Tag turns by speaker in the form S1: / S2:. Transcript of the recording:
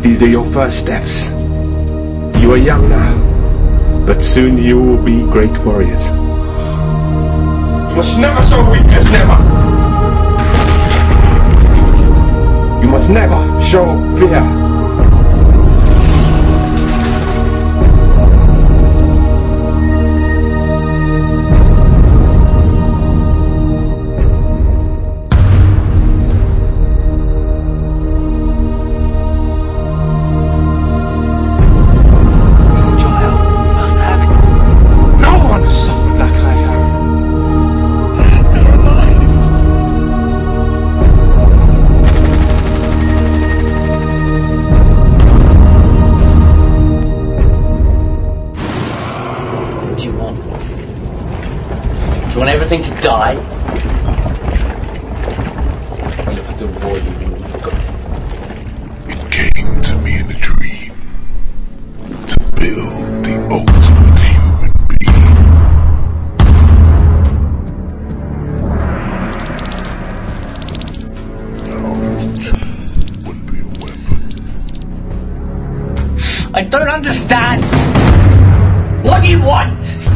S1: These are your first steps. You are young now, but soon you will be great warriors. You must never show weakness, never! You must never show fear.
S2: You want everything to die? Well, if it's a war, you've forgotten.
S3: It came to me in a dream to build the ultimate human being. Knowledge would be a weapon.
S2: I don't understand! What do you want?